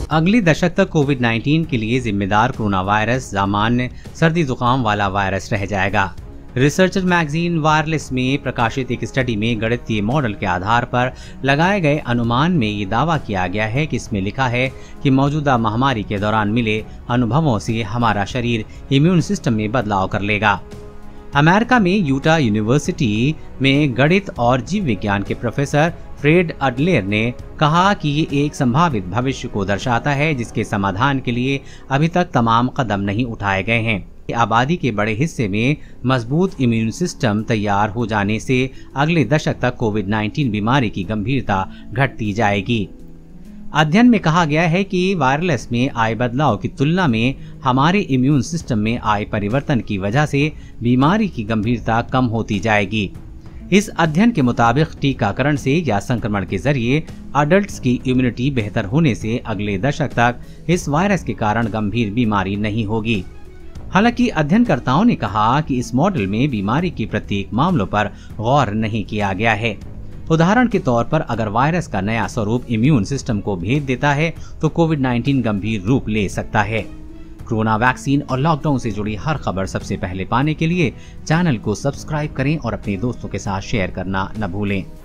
अगले दशक तक कोविड-19 के लिए जिम्मेदार कोरोना वायरस सामान्य सर्दी जुकाम वाला वायरस रह जाएगा। रिसर्चर मैगजीन वायरलेस में प्रकाशित एक स्टडी में गणितीय मॉडल के आधार पर लगाए गए अनुमान में ये दावा किया गया है कि इसमें लिखा है कि मौजूदा महामारी के दौरान मिले अनुभवों से हमारा शरीर इम्यून सिस्टम में बदलाव कर लेगा। अमेरिका में यूटा यूनिवर्सिटी में गणित और जीव विज्ञान के प्रोफेसर फ्रेड अडलेर ने कहा कि ये एक संभावित भविष्य को दर्शाता है जिसके समाधान के लिए अभी तक तमाम कदम नहीं उठाए गए हैं। आबादी के बड़े हिस्से में मजबूत इम्यून सिस्टम तैयार हो जाने से अगले दशक तक कोविड-19 बीमारी की गंभीरता घटती जाएगी। अध्ययन में कहा गया है कि वायरलेस में आए बदलाव की तुलना में हमारे इम्यून सिस्टम में आए परिवर्तन की वजह से बीमारी की गंभीरता कम होती जाएगी। इस अध्ययन के मुताबिक टीकाकरण से या संक्रमण के जरिए अडल्ट्स की इम्यूनिटी बेहतर होने से अगले दशक तक इस वायरस के कारण गंभीर बीमारी नहीं होगी। हालांकि अध्ययनकर्ताओं ने कहा कि इस मॉडल में बीमारी के प्रत्येक मामलों पर गौर नहीं किया गया है। उदाहरण के तौर पर अगर वायरस का नया स्वरूप इम्यून सिस्टम को भेद देता है तो कोविड-19 गंभीर रूप ले सकता है। कोरोना वैक्सीन और लॉकडाउन से जुड़ी हर खबर सबसे पहले पाने के लिए चैनल को सब्सक्राइब करें और अपने दोस्तों के साथ शेयर करना न भूलें।